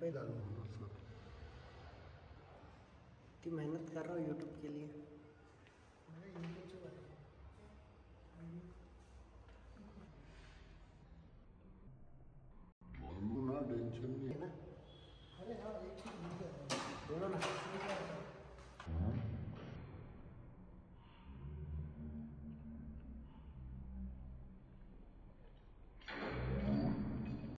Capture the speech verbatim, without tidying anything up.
पे डालूंगा उसको कि मेहनत कर रहा हूँ यूट्यूब के लिए। अरे यूट्यूब